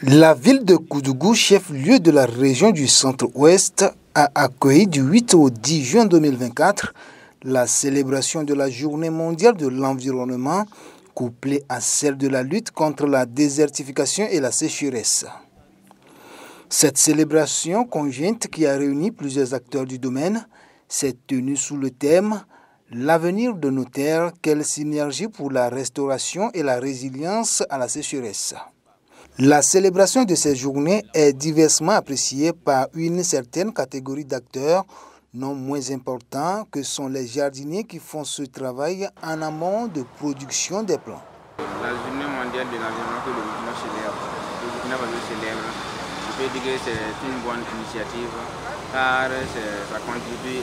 La ville de Koudougou, chef-lieu de la région du Centre-Ouest, a accueilli du 8 au 10 juin 2024 la célébration de la Journée mondiale de l'environnement, couplée à celle de la lutte contre la désertification et la sécheresse. Cette célébration conjointe qui a réuni plusieurs acteurs du domaine s'est tenue sous le thème « L'avenir de nos terres, quelle synergie pour la restauration et la résilience à la sécheresse ». La célébration de ces journées est diversement appréciée par une certaine catégorie d'acteurs non moins importants que sont les jardiniers qui font ce travail en amont de production des plants. La journée mondiale de l'environnement que le Burkina Faso célèbre, je peux dire que c'est une bonne initiative car ça contribue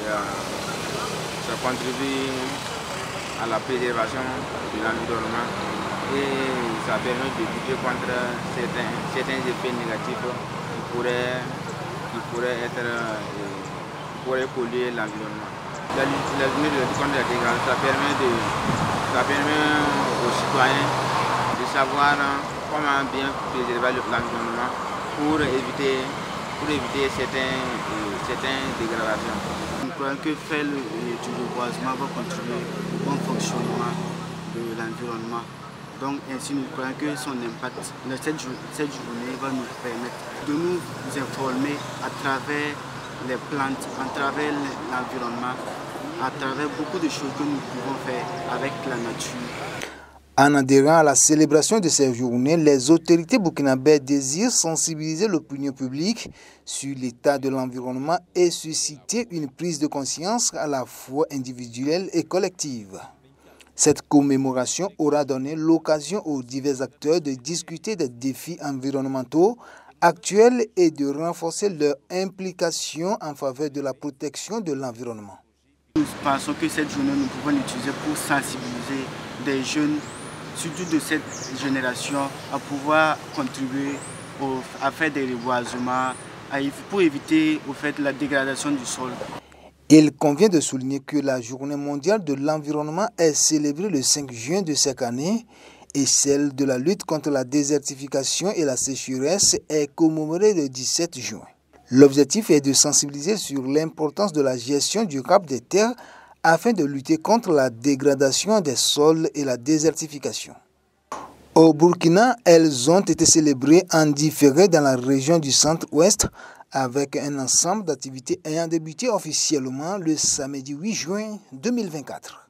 à la préservation de l'environnement et ça permet de lutter contre certains effets négatifs qui pourraient polluer l'environnement. La journée de lutte contre la dégradation, ça permet aux citoyens de savoir comment bien préserver l'environnement pour éviter certaines dégradations. Nous croyons que faire du reboisement va contribuer au bon fonctionnement de l'environnement. Donc ainsi nous croyons que son impact, cette journée va nous permettre de nous informer à travers les plantes, à travers l'environnement, à travers beaucoup de choses que nous pouvons faire avec la nature. En adhérant à la célébration de ces journées, les autorités burkinabèses désirent sensibiliser l'opinion publique sur l'état de l'environnement et susciter une prise de conscience à la fois individuelle et collective. Cette commémoration aura donné l'occasion aux divers acteurs de discuter des défis environnementaux actuels et de renforcer leur implication en faveur de la protection de l'environnement. Nous pensons que cette journée, nous pouvons l'utiliser pour sensibiliser des jeunes, surtout de cette génération, à pouvoir contribuer à faire des reboisements, pour éviter au fait, la dégradation du sol. Il convient de souligner que la Journée mondiale de l'environnement est célébrée le 5 juin de chaque année et celle de la lutte contre la désertification et la sécheresse est commémorée le 17 juin. L'objectif est de sensibiliser sur l'importance de la gestion durable des terres afin de lutter contre la dégradation des sols et la désertification. Au Burkina, elles ont été célébrées en différé dans la région du Centre-Ouest avec un ensemble d'activités ayant débuté officiellement le samedi 8 juin 2024.